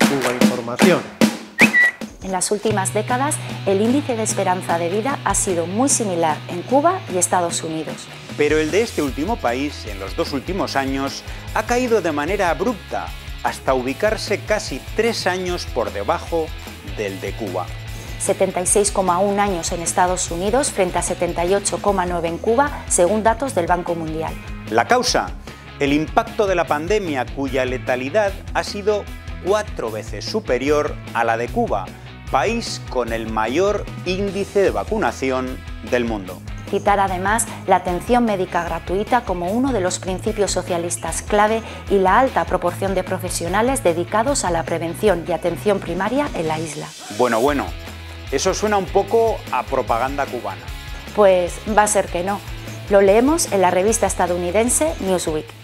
Cuba Información. En las últimas décadas, el índice de esperanza de vida ha sido muy similar en Cuba y Estados Unidos. Pero el de este último país, en los 2 últimos años, ha caído de manera abrupta, hasta ubicarse casi 3 años por debajo del de Cuba. 76,1 años en Estados Unidos frente a 78,9 en Cuba, según datos del Banco Mundial. La causa: el impacto de la pandemia, cuya letalidad ha sido 4 veces superior a la de Cuba, país con el mayor índice de vacunación del mundo. Citar además la atención médica gratuita como uno de los principios socialistas clave y la alta proporción de profesionales dedicados a la prevención y atención primaria en la isla. Bueno, eso suena un poco a propaganda cubana. Pues va a ser que no. Lo leemos en la revista estadounidense Newsweek.